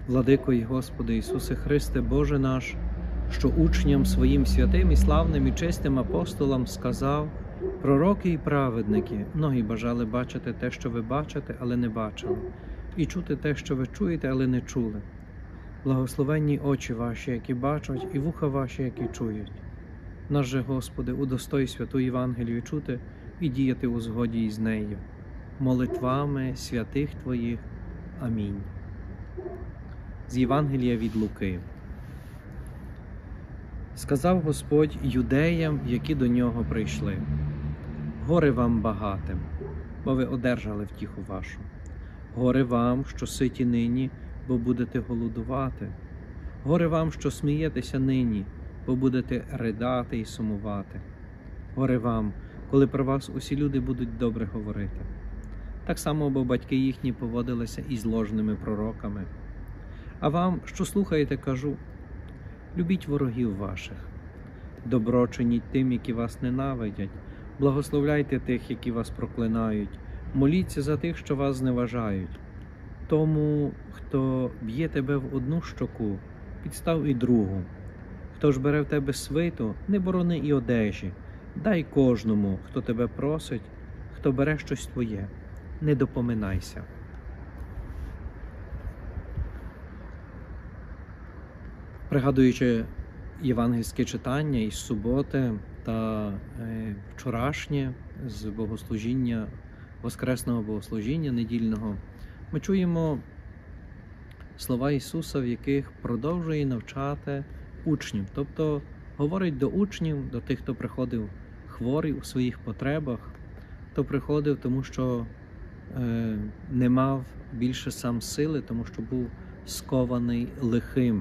Владико і Господи Ісусе Христе, Боже наш, що учням своїм святим і славним і чистим апостолам сказав: пророки і праведники, многі бажали бачити те, що ви бачите, але не бачили, і чути те, що ви чуєте, але не чули. Благословенні очі ваші, які бачать, і вуха ваші, які чують. Нас же, Господи, удостой святу Євангелію чути і діяти у згоді із нею. Молитвами святих Твоїх. Амінь. З Євангелія від Луки. Сказав Господь юдеям, які до нього прийшли: горе вам багатим, бо ви одержали втіху вашу. Горе вам, що ситі нині, бо будете голодувати. Горе вам, що смієтеся нині, бо будете ридати і сумувати. Горе вам, коли про вас усі люди будуть добре говорити. Так само, бо батьки їхні поводилися із ложними пророками. А вам, що слухаєте, кажу: любіть ворогів ваших, добро чиніть тим, які вас ненавидять, благословляйте тих, які вас проклинають, моліться за тих, що вас зневажають. Тому, хто б'є тебе в одну щоку, підстав і другу. Хто ж бере в тебе свиту, не борони і одежі. Дай кожному, хто тебе просить, хто бере щось твоє, не допоминайся. Пригадуючи євангельське читання із суботи та вчорашнє з богослужіння, воскресного богослужіння недільного, ми чуємо слова Ісуса, в яких продовжує навчати учнів. Тобто говорить до учнів, до тих, хто приходив хворий у своїх потребах, хто приходив, тому що не мав більше сам сили, тому що був скований лихим.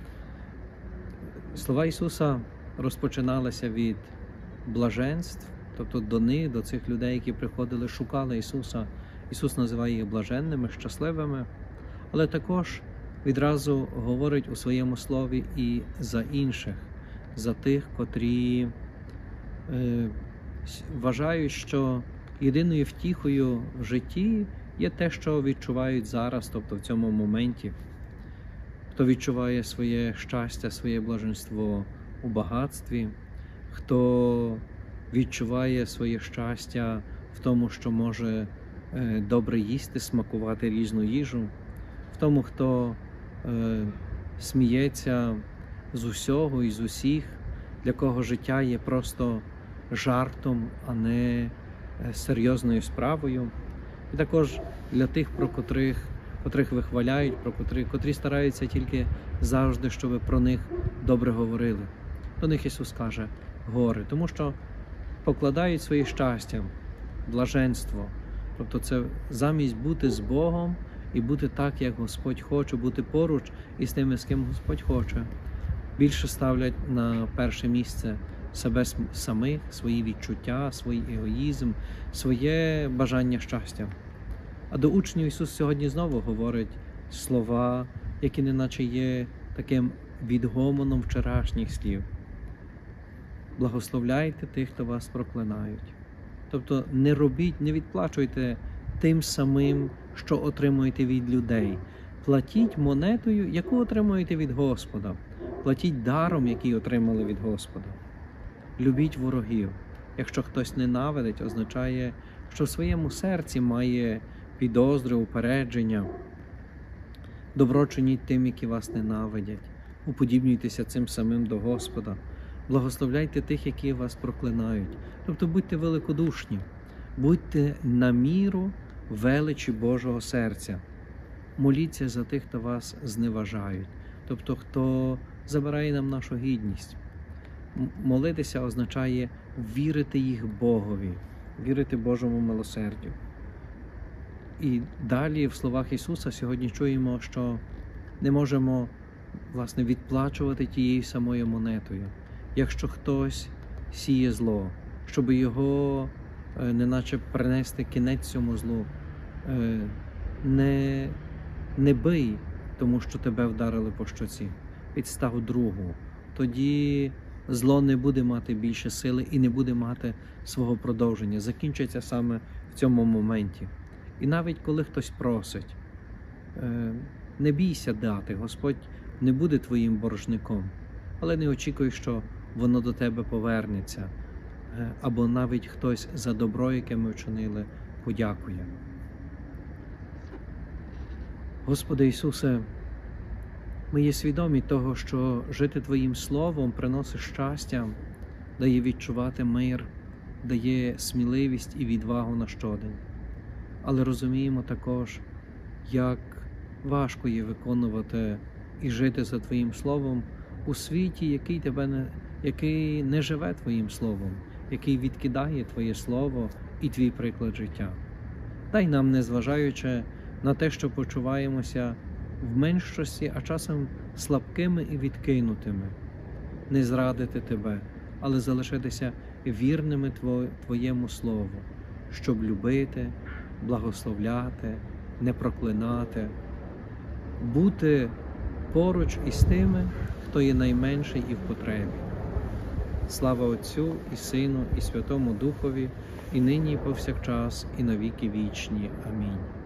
Слова Ісуса розпочиналися від блаженств, тобто до них, до цих людей, які приходили, шукали Ісуса. Ісус називає їх блаженними, щасливими, але також відразу говорить у своєму слові і за інших, за тих, котрі вважають, що єдиною втіхою в житті є те, що відчувають зараз, тобто в цьому моменті. Хто відчуває своє щастя, своє блаженство у багатстві, хто відчуває своє щастя в тому, що може добре їсти, смакувати різну їжу, в тому, хто сміється з усього і з усіх, для кого життя є просто жартом, а не серйозною справою. І також для тих, про котрих вихваляють, котрі стараються тільки завжди, щоб про них добре говорили. До них Ісус каже: горе, тому що покладають своє щастя, блаженство. Тобто це замість бути з Богом і бути так, як Господь хоче, бути поруч із тими, з ким Господь хоче. Більше ставлять на перше місце себе самих, свої відчуття, свій егоїзм, своє бажання щастя. А до учнів Ісус сьогодні знову говорить слова, які неначе є таким відгомоном вчорашніх слів. Благословляйте тих, хто вас проклинають. Тобто не робіть, не відплачуйте тим самим, що отримуєте від людей. Платіть монетою, яку отримуєте від Господа. Платіть даром, який отримали від Господа. Любіть ворогів. Якщо хтось ненавидить, означає, що в своєму серці має підозри, упередження. Добро чиніть тим, які вас ненавидять. Уподібнюйтеся цим самим до Господа. Благословляйте тих, які вас проклинають. Тобто будьте великодушні, будьте на міру величі Божого серця. Моліться за тих, хто вас зневажають, тобто хто забирає нам нашу гідність. Молитися означає вірити їх Богові, вірити Божому милосердю. І далі в словах Ісуса сьогодні чуємо, що не можемо, власне, відплачувати тією самою монетою. Якщо хтось сіє зло, щоб його неначе принести кінець цьому злу, не бий, тому що тебе вдарили по щоці, підстав другу. Тоді зло не буде мати більше сили і не буде мати свого продовження. Закінчиться саме в цьому моменті. І навіть коли хтось просить, Не бійся дати, Господь не буде твоїм боржником, але не очікуй, що воно до тебе повернеться, або навіть хтось за добро, яке ми вчинили, подякує. Господи Ісусе, ми є свідомі того, що жити Твоїм Словом приносить щастя, дає відчувати мир, дає сміливість і відвагу на щодень. Але розуміємо також, як важко є виконувати і жити за Твоїм Словом у світі, який не живе Твоїм Словом, який відкидає Твоє Слово і Твій приклад життя. Дай нам, незважаючи на те, що почуваємося в меншості, а часом слабкими і відкинутими, не зрадити Тебе, але залишитися вірними Твоєму Слову, щоб любити, благословляти, не проклинати, бути поруч із тими, хто є найменший і в потребі. Слава Отцю і Сину і Святому Духові, і нині, і повсякчас, і на віки вічні. Амінь.